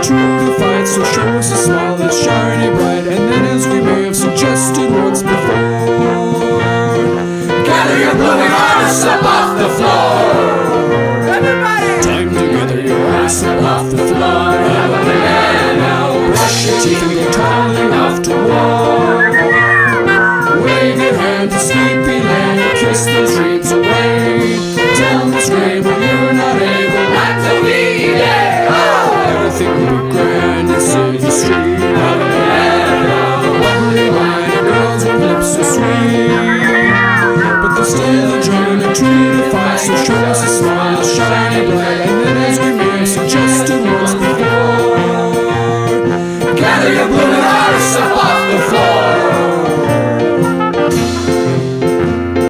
true to fight, so show us a smile that's shiny bright. And then, as we may have suggested once before, gather your blooming hearts up off the floor. Everybody! Time to gather your hearts up off the floor. Brush your teeth and get toddling off to war. Wave your hand to sleepy land and kiss those dreams away. Tell Miss Graham when you're not able not to be there. Everything will be grand in City Street. Bubbly wine and girls with lips so sweet. But there's still a dream and true to fight, so show us a smile, shiny bright. And then, as we may have suggested once before, gather your blooming hearts up off the floor.